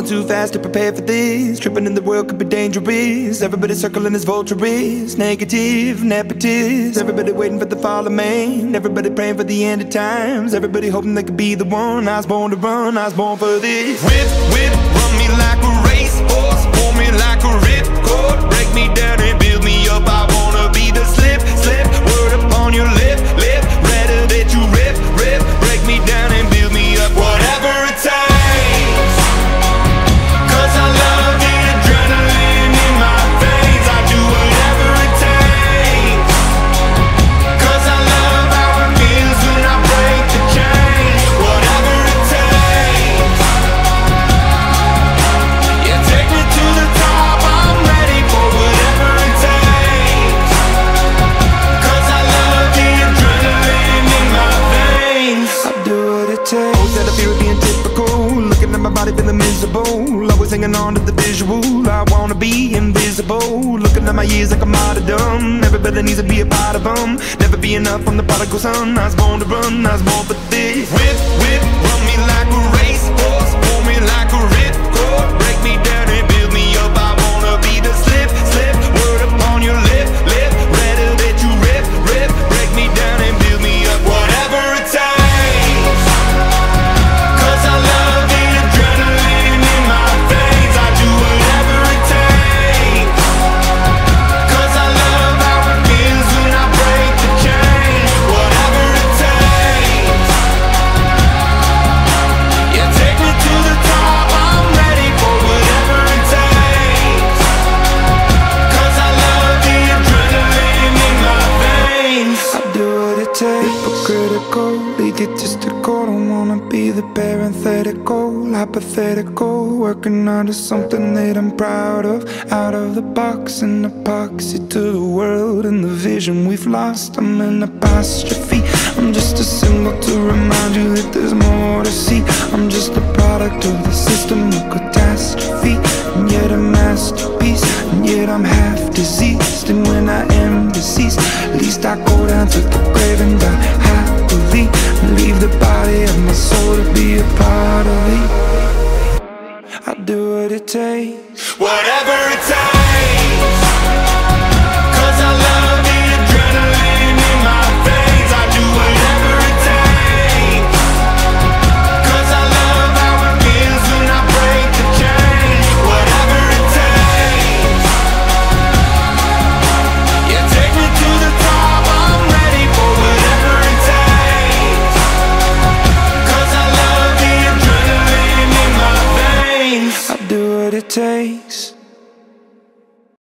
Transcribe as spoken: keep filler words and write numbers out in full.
going too fast to prepare for this. Tripping in the world could be dangerous. Everybody circling as vultures, negative, nepotist. Everybody waiting for the fall of man. Everybody praying for the end of times. Everybody hoping they could be the one. I was born to run, I was born for this. Whip, whip, run me like a racehorse, pull me like a ripcord, break me down and build me up. I wanna be the slip, slip, word upon your lip, lip. Rather that you rip, rip, break me down and build me up. Whatever it takes, 'cause I love the adrenaline in my veins. I do whatever it takes, 'cause I love how it feels when I break the chains. Whatever it takes, yeah, take me to the top. I'm ready for whatever it takes, 'cause I love the adrenaline in my veins. I do what it takes. Oh, that I feel being typical, looking at my body feeling miserable, always hanging on to the visual. I wanna be invisible, looking at my years like a martyrdom. Everybody needs to be a part of them. Never be enough from the prodigal son. I was born to run, I was born for this. Whip, whip, run me like a racehorse, pull me like a ripcord, break me down and build me up. I wanna be the slip, slip, word upon your lip, lip. Rather that you rip, rip, break me down and build me up. Whatever it takes, 'cause I love the adrenaline in my veins. I do whatever it takes, 'cause I love how it feels when I break the chains. Whatever it takes, yeah, take me to the top. I'm ready for whatever it takes, 'cause I love the adrenaline in my veins. I do what it takes. Hypocritical, egotistical, don't wanna be the parenthetical, hypothetical, working out of something that I'm proud of. Out of the box, an epoxy to the world and the vision we've lost. I'm an apostrophe, I'm just a symbol to remind you that there's more to see. I'm just a product of the system of catastrophe, and yet a masterpiece, and yet I'm half diseased. And when I am deceased, at least I go down to the grave and die happily, and leave the body of my soul to be a part of it. I do what it takes, whatever it takes, 'cause I love the adrenaline in my veins. I do whatever it takes, 'cause I love how it feels when I break the chains. Whatever it takes, yeah, take me to the top. I'm ready for whatever it takes, 'cause I love the adrenaline in my veins. I do what it takes.